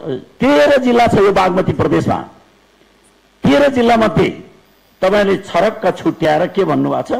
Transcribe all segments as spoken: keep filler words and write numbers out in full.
तेह्र जिल्ला छ यो बागमती प्रदेशमा। तेह्र जिल्ला मध्ये तपाईले छरक्क छुट्याएर के भन्नुभएको छ?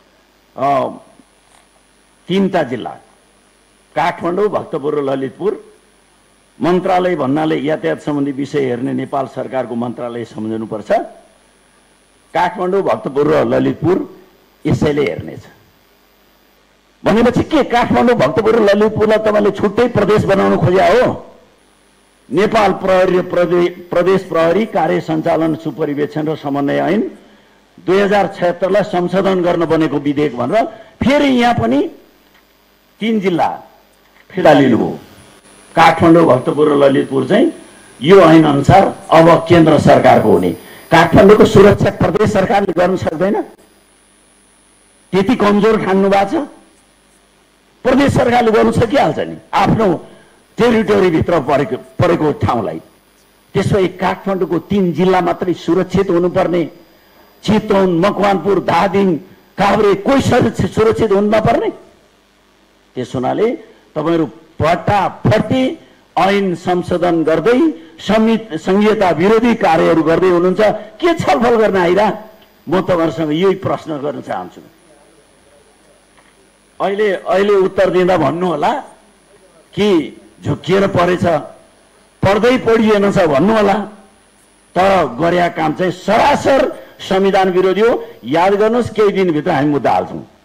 तीनटा जिल्ला काठमाडौँ, भक्तपुर र ललितपुर। मन्त्रालय भन्नाले यातायात सम्बन्धी विषय हेर्ने नेपाल सरकारको मन्त्रालय सम्झनुपर्छ। काठमाडौँ, भक्तपुर र ललितपुर यसैले हेर्नेछ। भनेपछि के काठमाडौँ, भक्तपुर र ललितपुरलाई तपाईँले छुट्टै प्रदेश बनाउन खोज्या हो? नेपाल प्रहरी प्रदेश प्रहरी कार्य सञ्चालन सुपरिवेक्षण र समन्वय ऐन दुई हजार छयत्तरलाई संशोधन गर्न बनेको विधेयक भनेर फेरि यहाँ पनि तीन जिल्ला फिर्ता लिनुभयो। काठमाडौँ, भक्तपुर र ललितपुर चाहिँ यो ऐन अनुसार अब केन्द्र सरकारको हुने। काठमाडौँको सुरक्षा प्रदेश सरकारले गर्न सक्दैन? त्यति कमजोर ठान्नु भएको छ? प्रदेश सरकारले गर्नु सकिहाल्छ नि आफ्नो टेरिटोरी भित्र परेको परेको ठाउँलाई। त्यसपछि काठमाडौँको तीन जिल्ला मात्रै सुरक्षित हुनुपर्ने, चितवन, मकवानपुर, धादिङ, काभ्रे कोही सुरक्षित हुनु नपर्ने? त्यस हुनाले तपाईहरु फटाफटी ऐन संशोधन गर्दै संहिता विरोधी कार्यहरू गर्दै हुनुहुन्छ। के छलफल गर्न आइरा? म तपाईहरुसँग यही प्रश्न गर्न चाहन्छु। अहिले अहिले उत्तर दिँदा भन्नु होला कि झुकिएर परेछ, पर्दै पढिएन छ भन्नु होला, तर गरेका काम चाहिँ सरासर संविधान विरोधी हो। याद गर्नुस्, केही दिनभित्र हामी मुद्दा हाल्छौं।